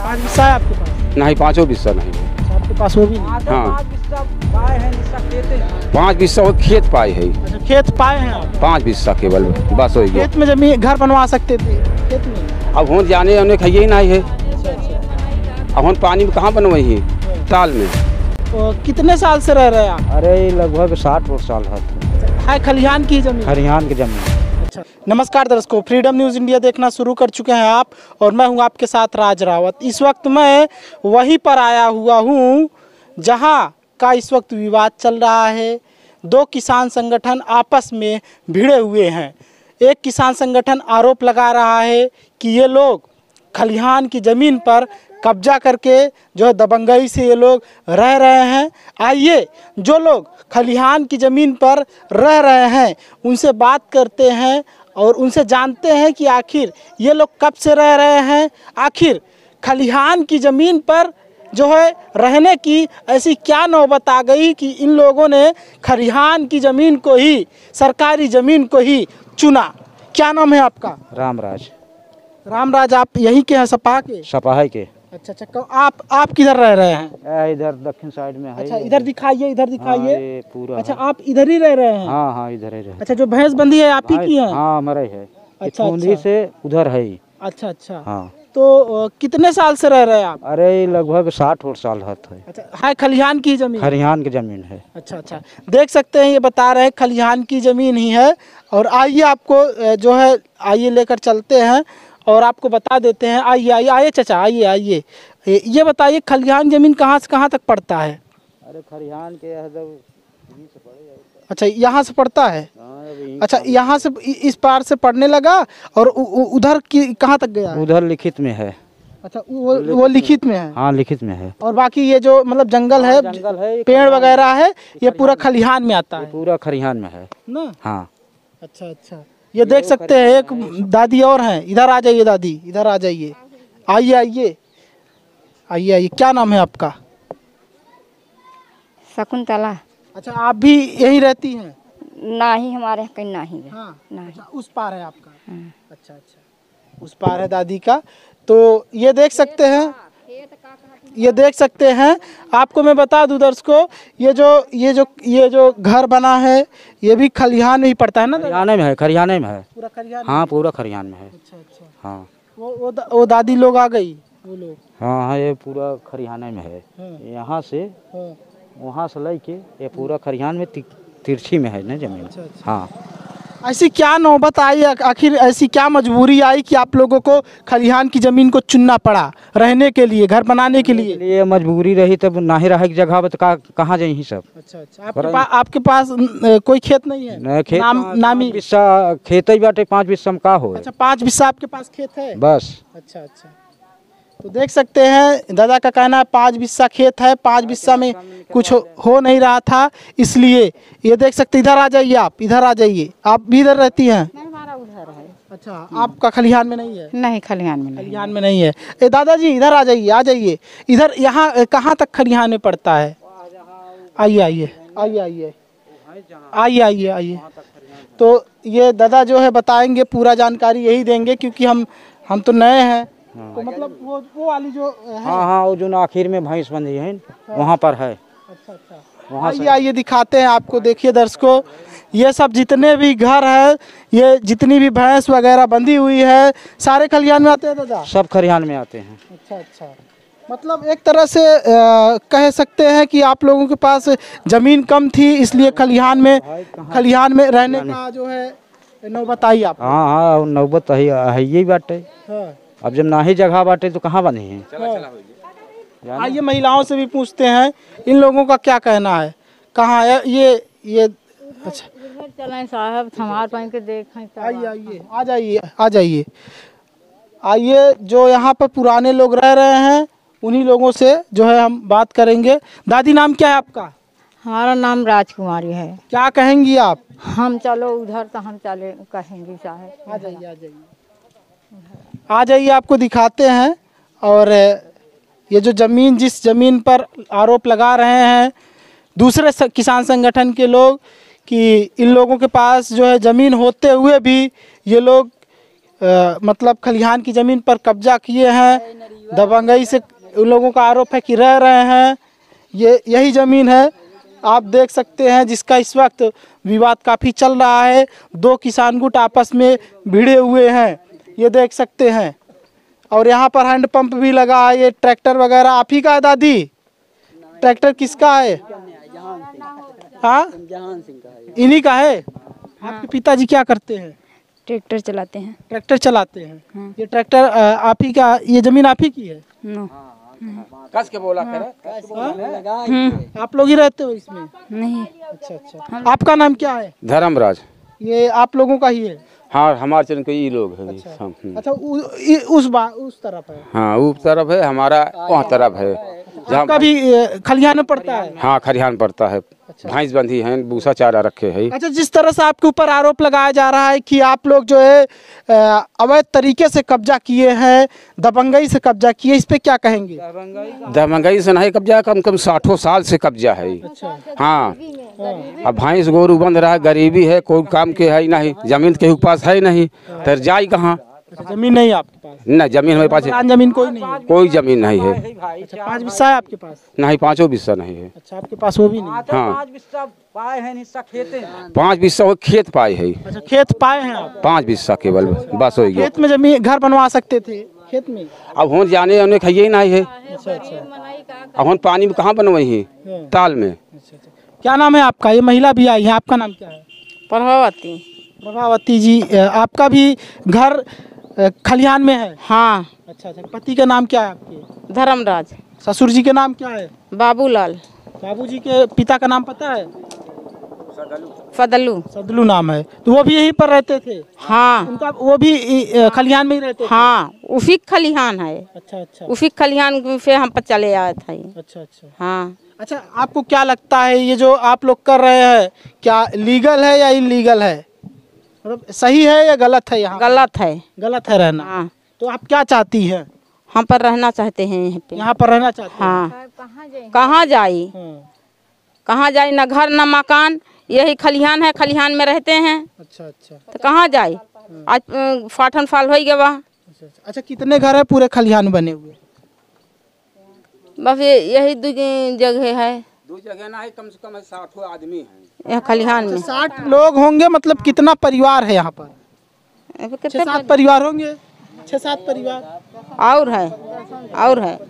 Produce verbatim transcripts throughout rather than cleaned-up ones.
पाँच हिस्सा है आपके पास? नहीं, पाँचों बिस्सा नहीं है। अच्छा, आपके पास वो भी नहीं? हाँ, पाँच बिस्सा वो खेत पाए है। अच्छा, खेत पाए हैं आप? पाँच बिस्सा केवल बस हो गया। खेत में जमीन घर बनवा सकते थे खेत में? अब हों जाने उन्हें खाइए ही नहीं है। अच्छा अच्छा। अब हम पानी में कहाँ बनवाई है? ताल में। तो कितने साल से रह रहे हैं आप? अरे लगभग साठ वर्ष साल है। खलिहान की जमीन? खलिहान की जमीन। अच्छा, नमस्कार दर्शकों, फ्रीडम न्यूज़ इंडिया देखना शुरू कर चुके हैं आप और मैं हूं आपके साथ राज रावत। इस वक्त मैं वहीं पर आया हुआ हूं जहां का इस वक्त विवाद चल रहा है। दो किसान संगठन आपस में भिड़े हुए हैं। एक किसान संगठन आरोप लगा रहा है कि ये लोग खलिहान की ज़मीन पर कब्जा करके जो है दबंगई से ये लोग रह रहे हैं। आइए जो लोग खलिहान की ज़मीन पर रह रहे हैं उनसे बात करते हैं और उनसे जानते हैं कि आखिर ये लोग कब से रह रहे हैं, आखिर खलिहान की ज़मीन पर जो है रहने की ऐसी क्या नौबत आ गई कि इन लोगों ने खलिहान की ज़मीन को ही, सरकारी ज़मीन को ही चुना। क्या नाम है आपका? रामराज। रामराज, आप यहीं के हैं, सपा के? सपाही के। अच्छा अच्छा। आप आप किधर रह रहे हैं? इधर दक्षिण साइड में है। अच्छा, इधर दिखाइए, इधर दिखाइए। हाँ, ये पूरा अच्छा, है। आप इधर ही रह रहे हैं? हाँ हाँ, इधर ही रहते। अच्छा, जो भैंस बंधी है आप ही की है? हाँ, हमारे है। अच्छा अच्छा, से उधर है। अच्छा अच्छा। हाँ। तो अ, कितने साल से रह रहे हैं आप? अरे लगभग साठ वर्ष साल है। अच्छा, है खलिहान की जमीन? खलिहान की जमीन है। अच्छा अच्छा, देख सकते हैं ये बता रहे हैं खलिहान की जमीन ही है। और आइए आपको अ, जो है आइए लेकर चलते हैं और आपको बता देते हैं। आइए आइए आइए चाचा, आइए आइए। ये ये बताइए खलिहान जमीन कहाँ से कहाँ तक पड़ता है? अरे खलिहान के अच्छा, यहाँ से पड़ता है? अच्छा, यहाँ से इस पार से पढ़ने लगा और उ, उ, उधर की कहाँ तक गया? उधर लिखित में है। अच्छा, वो वो लिखित में है? हाँ, लिखित में है। और बाकी ये जो मतलब जंगल है, जंगल है, पेड़ वगैरह है, ये पूरा खलिहान में आता है पूरा खलिहान में है ना? हाँ। अच्छा अच्छा, ये देख सकते हैं एक दादी और हैं। इधर आ जाइए दादी, इधर आ जाइए। आइए आइए आइए आइए। क्या नाम है आपका? शकुंतला। अच्छा, आप भी यहीं रहती हैं? नहीं, हमारे यहाँ कहीं नहीं है। हाँ, नहीं। अच्छा, उस पार है आपका? हाँ। अच्छा अच्छा, उस पार है दादी का। तो ये देख सकते हैं, ये देख सकते हैं। आपको मैं बता दूं दर्शकों, ये जो ये जो ये जो घर बना है ये भी खलिहान में ही पड़ता है ना? खलिहाने में है। खलिहाने में है पूरा खलिहान? हाँ, पूरा खलिहान में है। अच्छा अच्छा। हाँ। वो वो, दा, वो दादी लोग आ गई, वो लोग? हाँ हाँ, ये पूरा खलिहाने में है। हाँ। यहाँ से हाँ। वहाँ से लेके ये पूरा खलिहान में ति, तिरछी में है ना जमीन। अच्छा अच्छा। हाँ। ऐसी क्या नौबत आई, आखिर ऐसी क्या मजबूरी आई कि आप लोगों को खलिहान की ज़मीन को चुनना पड़ा रहने के लिए, घर बनाने के लिए? ये मजबूरी रही तब नाही रहे की जगह तो का, कहाँ जाइए सब। अच्छा अच्छा। आपके पास आपके पास न, कोई खेत नहीं है? न, खेत नाम नामी बिस्सा खेत ही बाटे। पाँच बिस्सा में का हो? अच्छा, पाँच बिस्सा आपके पास खेत है? बस। अच्छा अच्छा। तो देख सकते हैं दादा का कहना है पाँच बिस्सा खेत है, पाँच बिस्सा में कुछ हो, हो नहीं रहा था, इसलिए ये देख सकते। इधर आ जाइए, आप इधर आ जाइए। आप भी इधर रहती हैं? नहीं, हमारा उधर है। अच्छा, आपका खलिहान में नहीं है? नहीं, खलिहान में नहीं। खलिहान में नहीं है। ए दादाजी इधर आ जाइए, आ जाइए इधर। यहाँ कहाँ तक खलिहान में पड़ता है? आइए आइए आइए आइए आइए आइए आइए। तो ये दादा जो है बताएंगे, पूरा जानकारी यही देंगे क्योंकि हम हम तो नए हैं। तो मतलब वो वो वाली जो है? हाँ हाँ, वो जो आखिर में भैंस बंधी है वहाँ पर है। अच्छा अच्छा। वहाँ आइए आइए दिखाते हैं आपको। देखिए दर्शकों, ये सब जितने भी घर है, ये जितनी भी भैंस वगैरह बंधी हुई है, सारे खलिहान में आते हैं दादा? सब खलिहान में आते हैं। अच्छा अच्छा। मतलब एक तरह से आ, कह सकते हैं कि आप लोगों के पास ज़मीन कम थी, इसलिए खलिहान में खलिहान में रहने का जो है नौबत आई आप? हाँ हाँ, नौबत है यही बाटे। हाँ। अब जब ना ही जगह बाटे तो कहाँ बने हैं? हाँ। आइए महिलाओं से भी पूछते हैं इन लोगों का क्या कहना है। कहाँ है ये ये? अच्छा, चलें साहब, हमार पाइन के देखें। आइए आइए, आ जाइए आ जाइए आइए। जो यहाँ पर पुराने लोग रह रहे हैं उन्हीं लोगों से जो है हम बात करेंगे। दादी, नाम क्या है आपका? हमारा नाम राजकुमारी है। क्या कहेंगी आप? हम चलो उधर तो हम चले कहेंगे साहब। आ जाइए आ जाइए आ जाइए, आपको दिखाते हैं। और ये जो ज़मीन, जिस ज़मीन पर आरोप लगा रहे हैं दूसरे किसान संगठन के लोग कि इन लोगों के पास जो है ज़मीन होते हुए भी ये लोग आ, मतलब खलिहान की ज़मीन पर कब्जा किए हैं। दबंगई से उन लोगों का आरोप है कि रह रहे हैं। ये यही ज़मीन है, आप देख सकते हैं, जिसका इस वक्त विवाद काफ़ी चल रहा है। दो किसान गुट आपस में भिड़े हुए हैं, ये देख सकते हैं। और यहाँ पर हैंडपंप भी लगा है। ये ट्रैक्टर वगैरह आप ही का है दादी? ट्रैक्टर किसका है? हाँ, इन्हीं का है। आपके पिताजी क्या करते हैं? ट्रैक्टर चलाते हैं। ट्रैक्टर चलाते हैं। ये ट्रैक्टर अ, आप ही का, ये जमीन आप ही की है? नो कस के बोला कर आप लोग ही रहते हो इसमें? नहीं। अच्छा अच्छा। आपका नाम क्या है? धर्मराज। ये आप लोगों का ही है? हाँ, हमारे चरण के ये लोग हैं। अच्छा, हम, हम्म। अच्छा उ, इ, उस बा, उस तरफ है? हाँ, वो तरफ है, हमारा वहाँ तरफ है। जहाँ आपका भी अ, खलिहान में पड़ता है? हाँ, खरिहान पड़ता है। भैंस बंधी हैं, भूसा चारा रखे है। अच्छा, जिस तरह से आपके ऊपर आरोप लगाया जा रहा है कि आप लोग जो है अ, अवैध तरीके से कब्जा किए हैं, दबंगई से कब्जा किए, इस पे क्या कहेंगे? दबंगई से नहीं कब्जा, कम कम साठों साल से कब्जा है। अच्छा। हाँ, अब भैंस गोरू बंध रहा है, गरीबी है, कोई काम के है नहीं, जमीन के पास है नहीं, तर जाए कहाँ? अच्छा, जमीन नहीं है आपके पास? न जमीन हमारे पास है। पुरान जमीन कोई नहीं है? कोई जमीन नहीं है। अच्छा, पाँच बिस्सा है आपके पास? नहीं, पाँचों बिस्सा नहीं है। अच्छा, आपके पास वो भी नहीं है? हाँ, पाँच बिस्सा पाए हैं, हिस्सा खेते हैं। पाँच बिस्सा वो खेत पाए है। अच्छा, खेत पाए हैं आप? पाँच बिस्सा केवल बस हो गया। खेत में जमीन घर बनवा सकते थे खेत में? अब हों जाने उन्हें खाइए ही नहीं है। अच्छा अच्छा। अब हम पानी में कहाँ बनवाई है? ताल में। अच्छा अच्छा। क्या नाम है आपका? ये महिला भी आई है, आपका नाम क्या है? प्रभावती। प्रभावती जी, अ, आपका भी घर अ, खलिहान में है? हाँ। अच्छा अच्छा। पति का नाम क्या है आपके? धर्मराज। ससुर जी के नाम क्या है? बाबूलाल। बाबूजी के पिता का नाम पता है? फदलू। सदलू नाम है। तो वो भी यहीं पर रहते थे? हाँ उनका वो भी अ, खलिहान में ही रहते थे? हाँ, उसी खलिहान है। अच्छा अच्छा। उसी खलिहान से हम पर चले आए थे। अच्छा अच्छा। हाँ। अच्छा, आपको क्या लगता है ये जो आप लोग कर रहे हैं, क्या लीगल है या इलीगल है? मतलब सही है या गलत है? यहाँ गलत है। गलत है रहना? हाँ। तो आप क्या चाहती हैं? हम पर रहना चाहते हैं यहाँ पे। यहाँ पर रहना चाहते हैं? हाँ। कहाँ जाई? हाँ। कहाँ जाई? न घर न मकान, यही खलिहान है, खलिहान में रहते हैं। अच्छा अच्छा। तो कहाँ जाई? आज अ, फाठन फाल हो गया बा। अच्छा अच्छा। अच्छा, कितने घर है पूरे खलिहान बने हुए? बस ये यही दो जगह है दो जगह ना है, कम से कम साठों आदमी हैं। यहाँ खलिहान में। साठ लोग होंगे? मतलब कितना परिवार है यहाँ पर? अब छः कितने सात परिवार होंगे? छः सात परिवार और है, और है।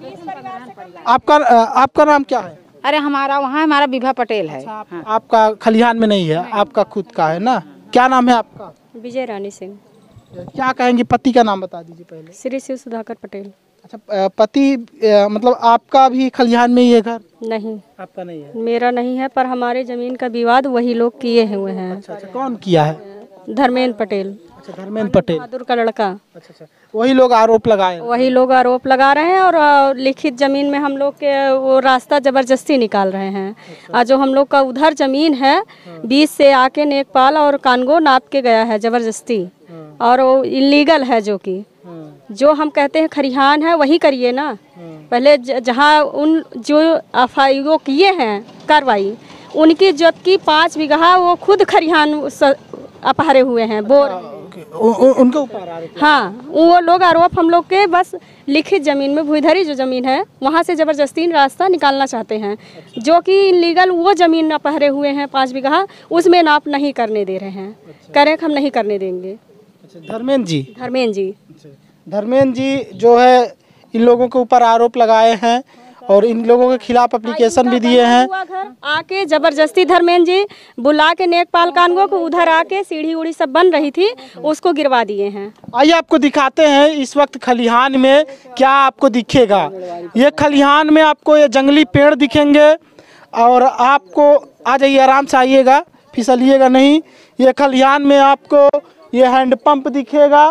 आपका अ, आपका नाम क्या है? अरे हमारा वहाँ हमारा विभा पटेल है। आप, आपका खलिहान में नहीं है, आपका खुद का है ना? क्या नाम है आपका? विजय रानी सिंह। क्या कहेंगे? पति का नाम बता दीजिए पहले। श्री शिव सुधाकर पटेल। अच्छा, अ, पति अ, मतलब आपका भी खलिहान में ही है घर? नहीं, आपका नहीं है? मेरा नहीं है, पर हमारे जमीन का विवाद वही लोग किए हुए हैं। अच्छा अच्छा। कौन किया है? धर्मेंद्र पटेल। अच्छा, धर्मेंद्र पटेल। बहादुर का लड़का। अच्छा अच्छा। वही लोग आरोप लगाए हैं? वही लोग आरोप लगा रहे हैं और अ, लिखित जमीन में हम लोग के वो रास्ता जबरदस्ती निकाल रहे हैं। और जो हम लोग का उधर जमीन है, बीच से आके नेकपाल और कानगो नाप के गया है जबरदस्ती, और वो इलीगल है। जो कि जो हम कहते हैं खरिहान है वही करिए ना। पहले ज- जहाँ उन जो एफ आई ओ किए हैं कार्रवाई, उनकी जबकि पाँच बीघा वो खुद खरिहान स- अपहरे हुए हैं बोर। उ- उ- उनके ऊपर आरोप? हाँ, वो लोग आरोप हम लोग के बस लिखित जमीन में, भूधरी जो जमीन है वहाँ से जबरदस्ती रास्ता निकालना चाहते हैं। जो कि इलीगल वो जमीन अपहरे हुए हैं पाँच बीघा, उसमें नाप नहीं करने दे रहे हैं। कह रहे हैं कि हम नहीं करने देंगे। अच्छा, धर्मेंद्र जी? धर्मेंद्र जी। धर्मेंद्र जी जो है इन लोगों के ऊपर आरोप लगाए हैं और इन लोगों के खिलाफ एप्लीकेशन भी दिए हैं। हुआ घर आके जबरदस्ती धर्मेंद्र जी बुला के नेकपाल कानगो को उधर आके सीढ़ी उड़ी सब बन रही थी, उसको गिरवा दिए हैं। आइए आपको दिखाते हैं इस वक्त खलिहान में क्या आपको दिखेगा। ये खलिहान में आपको ये जंगली पेड़ दिखेंगे और आपको, आ जाइए आराम से आइएगा, फिसलिएगा नहीं। ये खलिहान में आपको ये हैंडपंप दिखेगा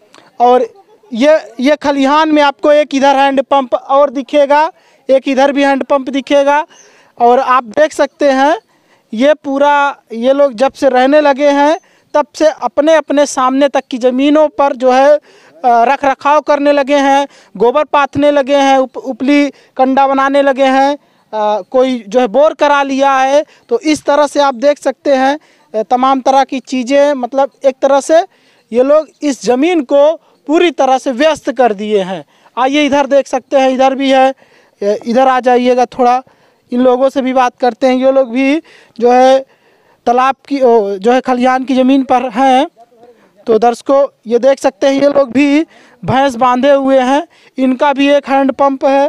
और ये ये खलिहान में आपको एक इधर हैंडपंप और दिखेगा, एक इधर भी हैंडपंप दिखेगा। और आप देख सकते हैं ये पूरा, ये लोग जब से रहने लगे हैं तब से अपने अपने सामने तक की ज़मीनों पर जो है रख रखाव करने लगे हैं, गोबर पाथने लगे हैं, उप, उपली कंडा बनाने लगे हैं, आ, कोई जो है बोर करा लिया है। तो इस तरह से आप देख सकते हैं तमाम तरह की चीज़ें, मतलब एक तरह से ये लोग इस ज़मीन को पूरी तरह से व्यस्त कर दिए हैं। आइए इधर देख सकते हैं, इधर भी है, इधर आ जाइएगा थोड़ा, इन लोगों से भी बात करते हैं। ये लोग भी जो है तालाब की जो है खलिहान की ज़मीन पर हैं। तो दर्शकों ये देख सकते हैं, ये लोग भी भैंस बांधे हुए हैं। इनका भी एक हैंड पंप है,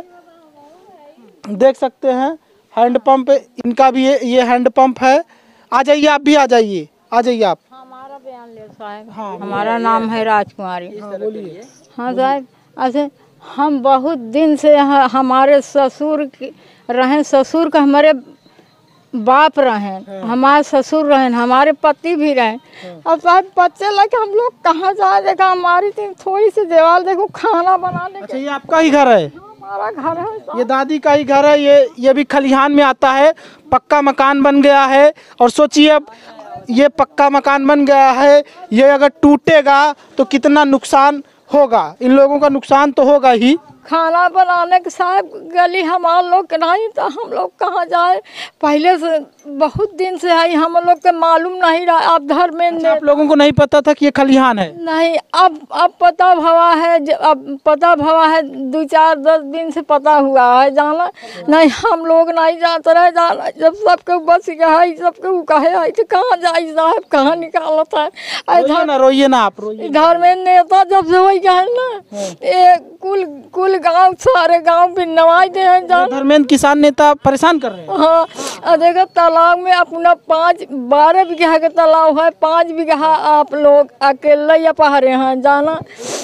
देख सकते हैं हैंड पंप, इनका भी ये, ये हैंड पंप है। आ जाइए, आप भी आ जाइए, आ जाइए आप। हमारा बयान ले साहब। हाँ, हमारा नाम है राजकुमारी। हाँ, बोलिए। हाँ साहब, ऐसे हम बहुत दिन से यहाँ हमारे ससुर रहे, ससुर का हमारे बाप रहे, हमारे ससुर रहे, हमारे पति भी रहे। अब साहब बच्चे लगे हम लोग कहाँ जाए, देखा हमारी थोड़ी सी दीवार देखो, खाना बनाने। अच्छा, ये आपका ही घर है? हमारा घर है, ये दादी का ही घर है। ये ये भी खलिहान में आता है, पक्का मकान बन गया है। और सोचिए अब ये पक्का मकान बन गया है, ये अगर टूटेगा तो कितना नुकसान होगा। इन लोगों का नुकसान तो होगा ही। खाना बनाने के साहब गली हमारे लोग के नहीं, तो हम लोग कहाँ जाए। पहले से बहुत दिन से है, हम लोग के मालूम नहीं रहा। अब घर में अच्छा, आप लोगों को नहीं पता था कि ये खलिहान है? नहीं, अब अब पता भवा है, अब पता भवा है, दो चार दस दिन से पता हुआ है। जाना नहीं, हम लोग नहीं जानते रहे। जाना जब सबके बस गए, सबके कहे आई तो कहाँ जाए साहब, कहाँ निकालता है। रोइए ना, रोइए ना आप, रोइए। इधर में नेता जब से वही गए ना, ये कुल कुल गांव, सारे गांव भी नवाज दे हैं। धर्मेंद्र किसान नेता परेशान कर रहे हैं। हाँ, देखो तालाब में अपना पाँच बारह बीघा का तालाब है, पाँच बीघा आप लोग अकेले या पहाड़े हैं। जाना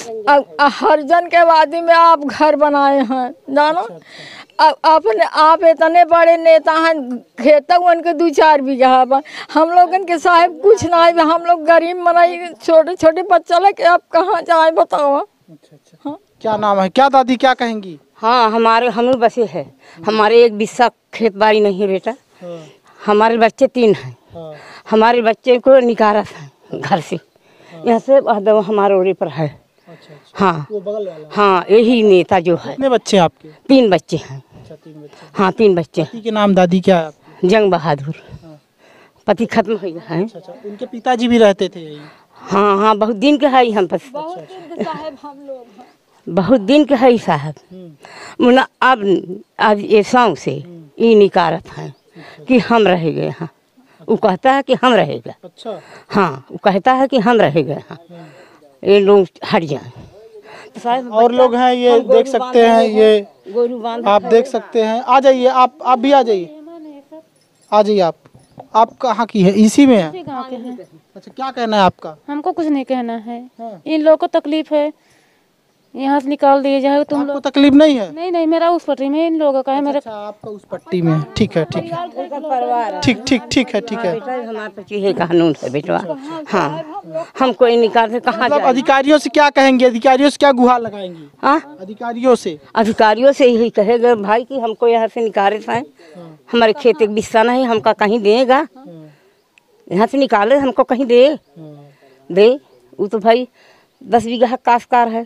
हर जन के वादी में आप घर बनाए हैं। जाना अब अपने आप इतने बड़े नेता हैं, खेत उनके दो चार बीघा। हम लोगन के साहब कुछ ना है, हम लोग गरीब मनाई, छोटे छोटे बच्चा लेके आप कहाँ जाए बताओ। अच्छा अच्छा, हाँ। क्या नाम है, क्या दादी क्या कहेंगी? हाँ, हमारे हम बसे है, हमारे एक बिस्सा खेत बाड़ी नहीं है बेटा। हाँ। हमारे बच्चे तीन हैं। हाँ। हमारे बच्चे को निकाला था घर से। हाँ। यहाँ से हमारे ओरे पर है। अच्छा अच्छा, हाँ, वो बगल वाला। हाँ, यही नेता जो है। कितने बच्चे हैं आपके? तीन बच्चे हैं। अच्छा, तीन बच्चे। हाँ, तीन बच्चे। पति के नाम दादी क्या है आपके? जंग बहादुर। पति खत्म हो गया है। अच्छा अच्छा, उनके पिताजी भी रहते थे यही? हाँ हाँ, बहुत दिन के है हम बस। बहुत दिन के है साहब। मुना अब आज ये सौ से ये निकारत है कि हम रह गए हैं। वो कहता है कि हम रहेगा। अच्छा। हाँ, वो कहता है कि हम रह गए हैं, ये लोग हट जाए। तो साहब और लोग हैं, ये देख सकते हैं, ये गोरू बांध आप देख सकते हैं। आ जाइए आप, आप भी आ जाइए, आ जाइए आप। आप कहाँ की है? इसी में है? गाँव के हैं। अच्छा, क्या कहना है आपका? हमको कुछ नहीं कहना है। हाँ। इन लोगों को तकलीफ है, यहाँ से निकाल दिए जाए। तुम आपको लोग तकलीफ नहीं है? नहीं नहीं, मेरा उस पटरी में, इन लोगों का है। मेरा अच्छा, आपका उस पट्टी में है। ठीक है ठीक है, ठीक ठीक ठीक है ठीक है। हमारे तो ये कानून है बेटवा। हाँ, हम कोई निकाल से कहाँ मतलब जाए? अधिकारियों से क्या कहेंगे? अधिकारियों से क्या गुहार लगाएंगी? हाँ, अधिकारियों से अधिकारियों से यही कहेगा भाई कि हमको यहाँ से निकाले हैं, हमारे खेत एक बिस्सा नहीं, हमका कहीं देगा, यहाँ से निकाले, हमको कहीं दे दे। वो तो भाई दस बीघा काशकार है,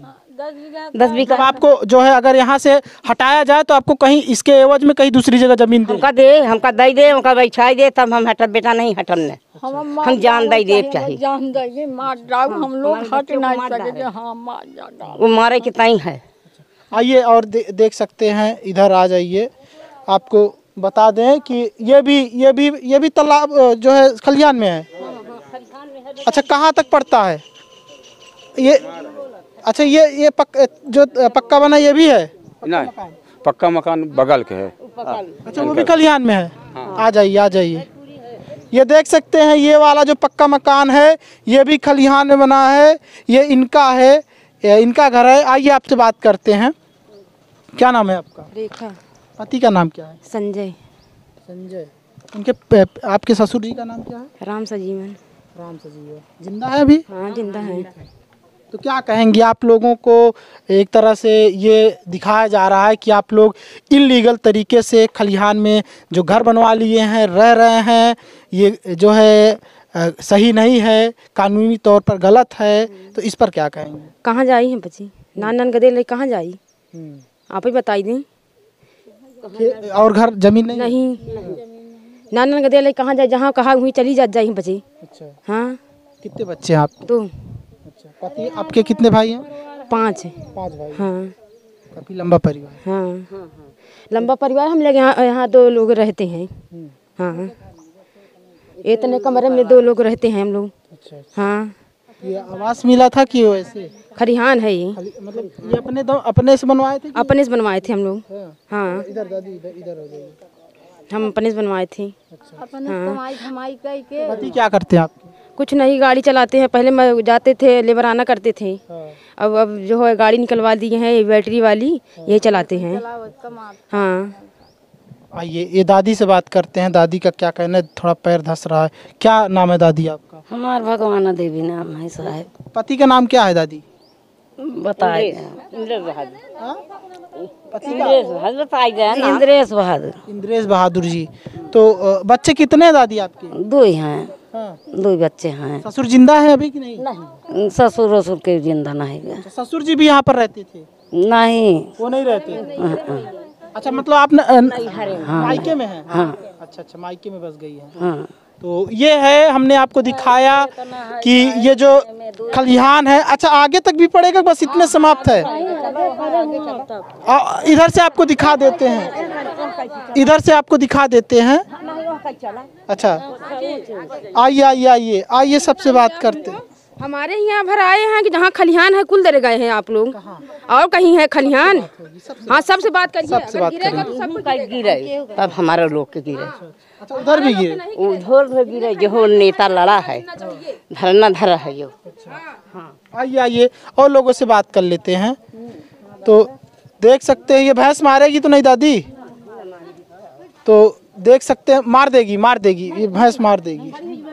दस बीघा। जब आपको जो है अगर यहाँ से हटाया जाए तो आपको कहीं इसके एवज में कहीं दूसरी जगह जमीन दे? हमका दे, हमका दे दे, हमका बैठाई दे, तब हम हटब बेटा, नहीं हटब ने। हम जान दे दे चाहिए, जान देंगे, मार डाल, हम लोग हट नहीं सकेंगे। हाँ, मार डाल, वो मारे कितना ही है। आइए और दे, देख सकते हैं, इधर आ जाइए। आपको बता दें कि ये भी ये भी ये भी तालाब जो है खलिहान में है। अच्छा, कहाँ तक पड़ता है ये? अच्छा, ये ये पक, जो पक्का बना ये भी है? नहीं, पक्का मकान बगल के है। अच्छा, वो भी खलिहान में है। आ जाइए आ जाइए, ये देख सकते हैं, ये वाला जो पक्का मकान है ये भी खलिहान में बना है। ये इनका है, ये इनका घर है। आइए आपसे बात करते हैं। क्या नाम है आपका? रेखा। पति का नाम क्या है? संजय। संजय। उनके आपके ससुर जी का नाम क्या है? राम सजीवन। राम सजीवन। जिंदा है अभी? हाँ, जिंदा है। तो क्या कहेंगे आप लोगों को? एक तरह से ये दिखाया जा रहा है कि आप लोग इलीगल तरीके से खलिहान में जो घर बनवा लिए हैं, रह रहे हैं, ये जो है आ, सही नहीं है, कानूनी तौर पर गलत है। तो इस पर क्या कहेंगे? कहाँ जाई हैं बच्ची? नान नान गदे ले कहाँ जाई? आप ही बताई दें। और घर जमीन नहीं? नहीं, नान नान गदे ले कहाँ जाए? जहाँ कहा हुई चली जा जाई बच्ची। अच्छा। हाँ। कितने बच्चे हैं आप? दो। अच्छा, पति आपके कितने भाई हैं? पाँच है। पांच भाई। हाँ काफी लंबा परिवार। हाँ लंबा परिवार। हम लोग यहाँ यहाँ दो लोग रहते हैं। हाँ इतने कमरे में दो लोग रहते हैं हम लोग। अच्छा, हाँ ये आवास मिला था कि वैसे खरिहान है ये। खाली- मतलब ये अपने दो अपने से बनवाए थे कि- अपने से बनवाए थे हम लोग। हाँ इधर दादी इधर इधर हो जाइए। हम अपने से बनवाए थे। पति क्या करते हैं आपके? कुछ नहीं, गाड़ी चलाते हैं। पहले मैं जाते थे लेबराना करते थे। अब अब जो है गाड़ी निकलवा दी है बैटरी वाली, यही चलाते हैं। हाँ आइए ये दादी से बात करते हैं। दादी का क्या कहना है? थोड़ा पैर धस रहा है। क्या नाम है दादी आपका? हमार भगवाना देवी नाम है साहब। पति का नाम क्या है दादी? बताए पति इंद्रेश बहादुर। इंद्रेश बहादुर जी। तो अ, बच्चे कितने हैं दादी आपके? दो ही हैं। हाँ। दो बच्चे हैं। ससुर जिंदा है अभी कि नहीं? नहीं ससुर वसुर के जिंदा नहीं है। तो ससुर जी भी यहाँ पर रहते थे? नहीं वो नहीं रहते? हाँ, हाँ। अच्छा मतलब आप न- अ, मायके में हैं? हाँ। अच्छा अच्छा मायके में बस गई है। हाँ। तो ये है, हमने आपको दिखाया कि ये जो खलिहान है। अच्छा आगे तक भी पड़ेगा? बस इतने समाप्त है? आ, इधर से आपको दिखा देते हैं, इधर से आपको दिखा देते हैं। अच्छा आइए आइए आइए आइए सबसे बात करते हैं। हमारे यहाँ भर आए हैं कि जहाँ खलिहान है कुल दरे गए हैं आप लोग। और कहीं है खलिहान? हाँ सबसे बात करिए। सबसे बात गिरेगा तो सब कुछ गिरे तब हमारे लोग के गिरे। अच्छा उधर भी गिरे? उधर भी गिरे जो नेता लड़ा है, धरना धरा है जो। आइए आइए और लोगों से बात कर लेते हैं। तो देख सकते हैं ये भैंस मारेगी तो नहीं दादी? तो देख सकते हैं मार देगी मार देगी ये भैंस मार देगी।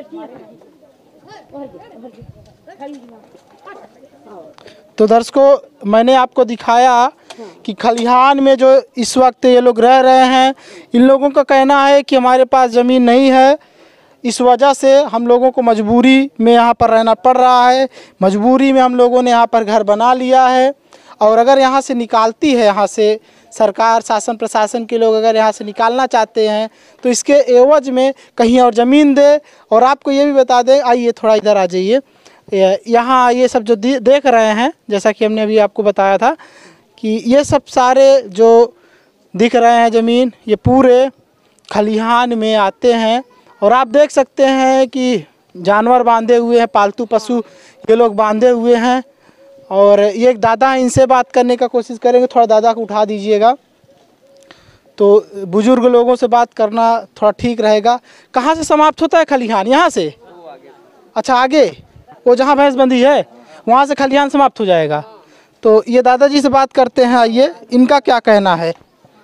तो दर्शकों मैंने आपको दिखाया कि खलिहान में जो इस वक्त ये लोग रह रहे हैं, इन लोगों का कहना है कि हमारे पास ज़मीन नहीं है, इस वजह से हम लोगों को मजबूरी में यहाँ पर रहना पड़ रहा है। मजबूरी में हम लोगों ने यहाँ पर घर बना लिया है। और अगर यहाँ से निकालती है, यहाँ से सरकार शासन प्रशासन के लोग अगर यहाँ से निकालना चाहते हैं तो इसके एवज में कहीं और ज़मीन दे। और आपको ये भी बता दें, आइए थोड़ा इधर आ जाइए। यहाँ ये सब जो देख रहे हैं, जैसा कि हमने अभी आपको बताया था कि ये सब सारे जो दिख रहे हैं ज़मीन, ये पूरे खलिहान में आते हैं। और आप देख सकते हैं कि जानवर बांधे हुए हैं, पालतू पशु ये लोग बांधे हुए हैं। और ये एक दादा हैं, इनसे बात करने का कोशिश करेंगे। थोड़ा दादा को उठा दीजिएगा, तो बुजुर्ग लोगों से बात करना थोड़ा ठीक रहेगा। कहाँ से समाप्त होता है खलिहान? यहाँ से? अच्छा आगे वो जहाँ भैंस बंधी है वहाँ से खलिहान समाप्त हो जाएगा। तो ये दादाजी से बात करते हैं। आइए इनका क्या कहना है।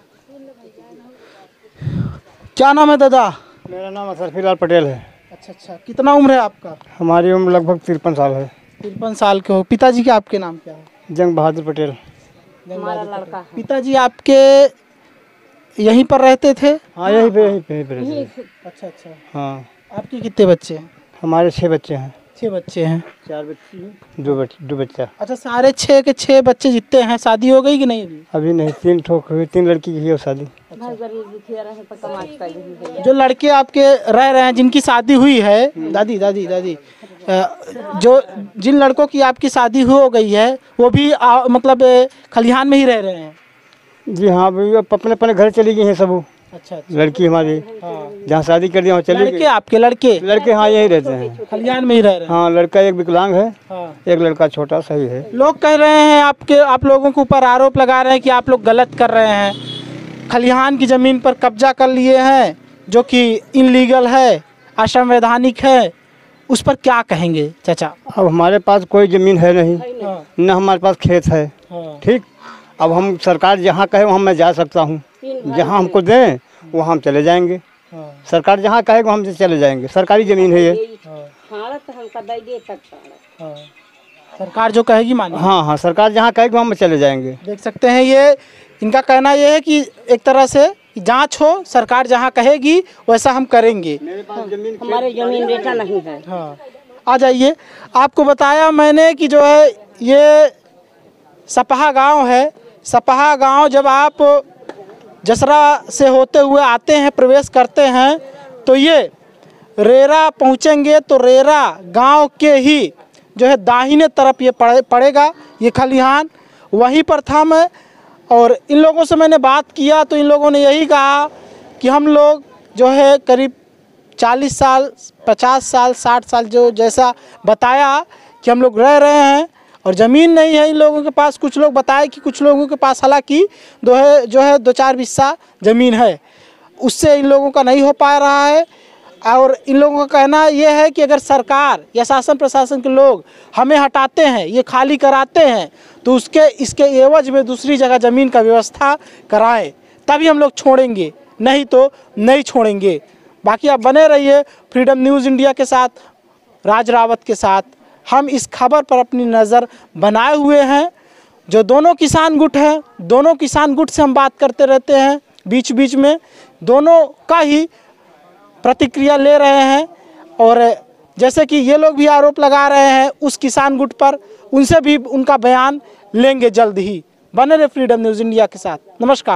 क्या नाम है दादा? मेरा नाम असरफीलाल पटेल है। अच्छा अच्छा, कितना उम्र है आपका? हमारी उम्र लगभग तिरपन साल है। तिरपन साल के हो। पिताजी के आपके नाम क्या है? जंग बहादुर पटेल। हमारा लड़का। पिताजी आपके यहीं पर रहते थे? हाँ यहीं पे यहीं पे यहीं पे रहते थे। अच्छा अच्छा। हाँ। आपके कितने बच्चे हैं? हमारे छः बच्चे हैं। छः बच्चे हैं। चार बच्ची हैं, दो बच्चे दो बच्चा। अच्छा सारे छः के छः बच्चे जितने हैं शादी हो गई कि नहीं अभी? अभी नहीं, तीन ठोक हुई, तीन लड़की की है शादी। जो लड़के आपके रह रहे हैं जिनकी शादी हुई है, दादी दादी दादी जो जिन लड़कों की आपकी शादी हो गई है वो भी आ, मतलब खलिहान में ही रह रहे हैं? जी हाँ, अभी अपने अपने घर चली गई हैं सब। अच्छा, अच्छा। लड़की हमारी जहाँ शादी कर दी वहाँ चली गई। लड़के आपके लड़के लड़के हाँ यही रहते हैं, खलिहान में ही रह रहे हैं। हाँ लड़का एक विकलांग है, हाँ। एक लड़का छोटा सही है। लोग कह रहे हैं आपके आप लोगों के ऊपर आरोप लगा रहे हैं कि आप लोग गलत कर रहे हैं, खलिहान की ज़मीन पर कब्जा कर लिए हैं जो कि इनलीगल है, असंवैधानिक है। उस पर क्या कहेंगे चाचा? अब हमारे पास कोई ज़मीन है नहीं, न हमारे पास खेत है। ठीक, अब हम सरकार जहाँ कहे वहाँ मैं जा सकता हूँ, जहाँ हमको दें वहाँ हम चले जाएंगे। सरकार जहाँ कहेगा हम चले जाएंगे, सरकारी ज़मीन है ये। सरकार जो कहेगी मानिए। हाँ हाँ, सरकार जहाँ कहेगी वहाँ हम चले जाएंगे। देख सकते हैं ये इनका कहना ये है कि एक तरह से जांच हो, सरकार जहाँ कहेगी वैसा हम करेंगे। हमारे जमीन बेचा नहीं है। हाँ आ जाइए। आपको बताया मैंने कि जो है ये सपहा गांव है। सपहा गांव जब आप जसरा से होते हुए आते हैं, प्रवेश करते हैं तो ये रेरा पहुंचेंगे तो रेरा गांव के ही जो है दाहिने तरफ ये पड़े पड़ेगा, ये खलिहान वहीं पर था मैं। और इन लोगों से मैंने बात किया तो इन लोगों ने यही कहा कि हम लोग जो है करीब चालीस साल, पचास साल, साठ साल जो जैसा बताया कि हम लोग रह रहे हैं और ज़मीन नहीं है इन लोगों के पास। कुछ लोग बताए कि कुछ लोगों के पास हालांकि दो है जो है दो चार बिस्सा ज़मीन है, उससे इन लोगों का नहीं हो पा रहा है। और इन लोगों का कहना ये है कि अगर सरकार या शासन प्रशासन के लोग हमें हटाते हैं, ये खाली कराते हैं, तो उसके इसके एवज में दूसरी जगह ज़मीन का व्यवस्था कराएं, तभी हम लोग छोड़ेंगे, नहीं तो नहीं छोड़ेंगे। बाकी आप बने रहिए फ्रीडम न्यूज़ इंडिया के साथ, राज रावत के साथ। हम इस खबर पर अपनी नज़र बनाए हुए हैं। जो दोनों किसान गुट हैं, दोनों किसान गुट से हम बात करते रहते हैं, बीच बीच में दोनों का ही प्रतिक्रिया ले रहे हैं। और जैसे कि ये लोग भी आरोप लगा रहे हैं उस किसान गुट पर, उनसे भी उनका बयान लेंगे जल्द ही। बने रहे फ्रीडम न्यूज़ इंडिया के साथ। नमस्कार।